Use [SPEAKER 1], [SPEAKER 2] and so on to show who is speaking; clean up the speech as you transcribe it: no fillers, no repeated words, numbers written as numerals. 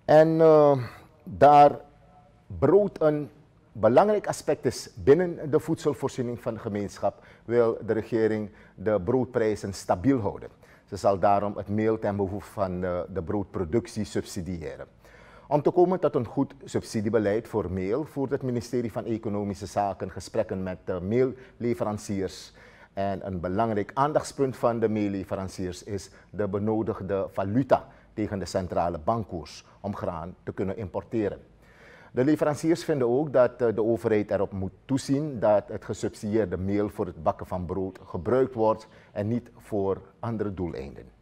[SPEAKER 1] En daar brood een belangrijk aspect is binnen de voedselvoorziening van de gemeenschap, wil de regering de broodprijzen stabiel houden. Ze zal daarom het meel ten behoeve van de broodproductie subsidiëren. Om te komen tot een goed subsidiebeleid voor meel voert het ministerie van Economische Zaken gesprekken met de meelleveranciers. En een belangrijk aandachtspunt van de meelleveranciers is de benodigde valuta tegen de centrale bankkoers om graan te kunnen importeren. De leveranciers vinden ook dat de overheid erop moet toezien dat het gesubsidieerde meel voor het bakken van brood gebruikt wordt en niet voor andere doeleinden.